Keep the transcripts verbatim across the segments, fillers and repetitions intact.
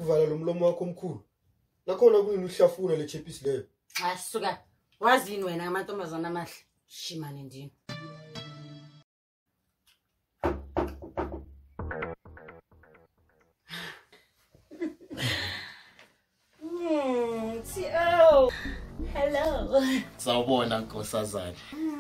ukuvala lo mlomo wakho omkhulu. Nakhona kuyini uhlafuna le chepisi leyo? Asuka. Wazini wena ngamantombazana amahle? Shimane ndini. Hmm, uT O. Hello. Sawubona nkosazana.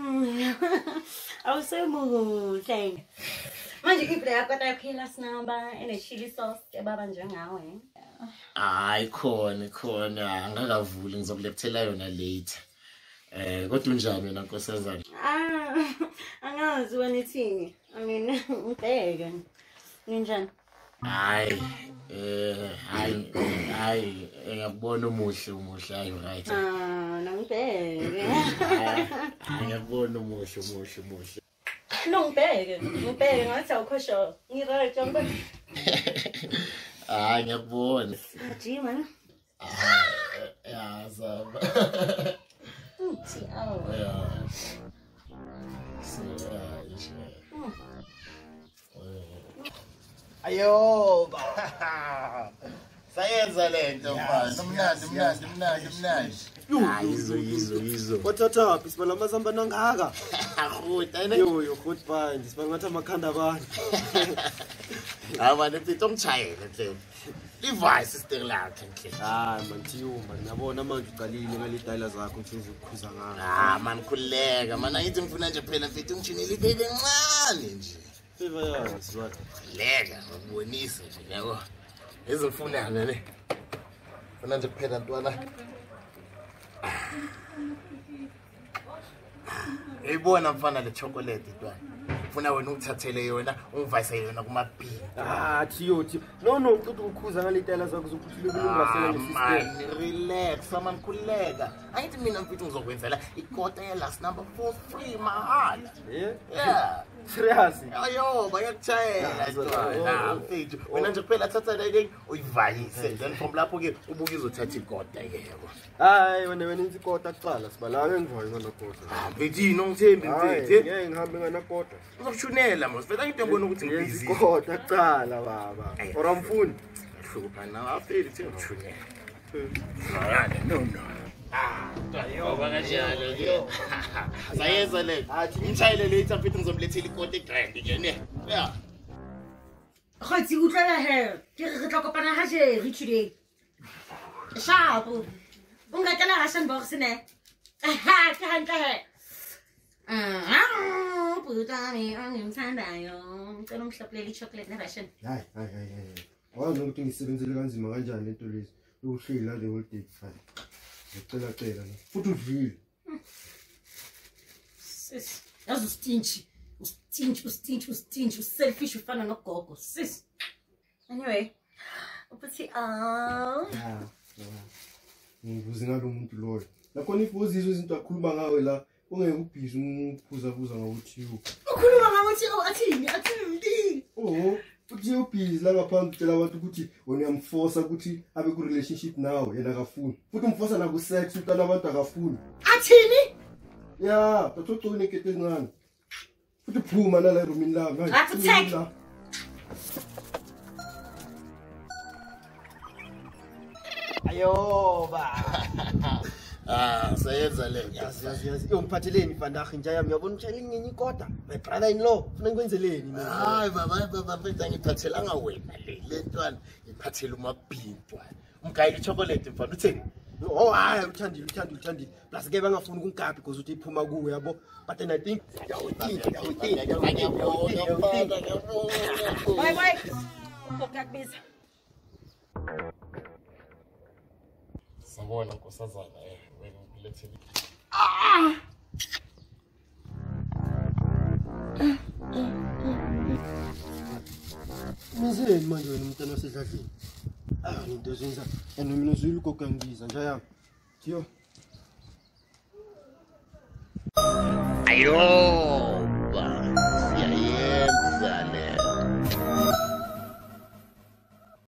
Awusemuhle. Manje ibre yakho tayaphila sinamba ene chili sauce ebaba njengawe. Hayi khona khona angakavuli ngizokulethela yona later. Eh kodwa unjani wena nkosazana? Ah, angazi wena ithini. I mean, ubheke. Ninjani? Hayi eh hayi hayi ngiyakubona umuhle umuhle hayi right. Ah, nangibheke. Ngiyakubona umuhle umuhle umuhle. No ngibheke, ngibheke ngathi awukhosho. Ngirayt jonga. Hayi ngiyakubona. Jima. Ah, ya zaba. uT O. Yeah. So, yeah, it's Ayoba. Sayenza lento mfana. Mnandi mnandi mnandi mnandi. Hayi yizo yizo yizo. Wathatha phi sibala amazamba nangaka? Akhuta ene. Yo yo good bye. Sibala ngathi amakhanda abantu. Aba nepito umchayele nhle. Device still lakhe nhle. Hayi man Tiyuma ngiyabona manje uqalile ngale dialer zakho ngithi ukukhuza ngaka. Ah man khuleka man ayithi ngifuna nje phela mfethu ngijinile ibebe encane nje. Favor yazi sizwathi. Leka ngikubonise nje yabo. Ezifunana ne. Funa nje phela ntwana. Eyibona mfana le chocolate ntwana. Funa wena ukuthathele yona ungivayise yona kumabhini. Ah Tiyo Tiyo. No no uqeda ukukhuza ngale dialer zakho zokuthi kulungasela ngesystem. Man relax man khuleka. Ayithi mina mfethu ngizokwenzela ikota ye last number for free mahala. Yeah. Yeah. Serious? Ayoba yakuchayela ntwana mfethu. Wena nje kuphela thatha le uyivayise then from lapho ke ubuke uzothatha ikota yebo. Hayi wena wena inzi ikota kuqala sibala ngivayo ngalo kota. Mfethu ngithembi mfethu. Ngeke ngihambe ngana kota. Uzokushunela mos fethu into ngibona ukuthi ngibhizi. Ikota kuqala baba. Ora mfuni. Hlupa na afeli thi ngishunela. Hayi no no. Ah, ayoba kanjalo ke. Sayenza le. Athi ngishayile later mfethu ngizomlethela ikota egrand ke ne. Yeah. Khathi utlala he. Ke re tla kopana ha je re today. Shapo. Ungatala ha san box ne. Ha ka hantle he. Ah, puta mi angimthandayo. Ngicela ungihlophele ichocolate neration. Hayi hayi hayi. Wazi ukuthi ngisebenzele kanzima kanjani lento lezi. Uhlila le whole day. Hayi. Ngicela cela la. Futhi udlile. Sis, yazi ustinchi. Ustinchi, ustinchi, ustinchi, selfish ufana nogogo. Sis. Anyway, uthi ah. Ah. Ngibuza ngalo muntu loyo. Lakhona ifozizwe izinto akhuluma ngawe la. Ungeke ubhizi umkhuza kuza ngawuthi u. Ukhuluma ngathi athini athini. Oh, uthi ubhizi la ngaphandle utshela abantu ukuthi wena uyamforce ukuthi abe ku relationship nawe yena akafuni. Futhi umforce na ku sex utana abantu akafuni. Athini? Yeah, tatotho nekete ngani. Futhi phuma nala roomini lami. Athi Ayoba. Ah, sayenza le. Yazi yazi yazi. Ungiphatheleni Vandaag nje yami uyabona utshela ngenye ikota. My brother in law, ufuna ngikwenzeleni mina? Hayi baba baba mfethu ngiphathelanga wena le lentwana ngiphathela umabhintwa. Umgayile chocolate mfana utheni? Oh hayi uthandile uthandile uthandile. Plus ke bangafuni ukungigaphi because uthi iphuma kuwe yabo. But then I think uyawutinga uyawutinga uyawutinga. Bye bye. Ngokakbiza. Sabona nkosazana eh wena ngilethele. Ah! Mizeni manje wena umntana wasedladleni. Ah into zenza and mina uzwile ugogo ngiza nje yami. Tiyo. Ayo.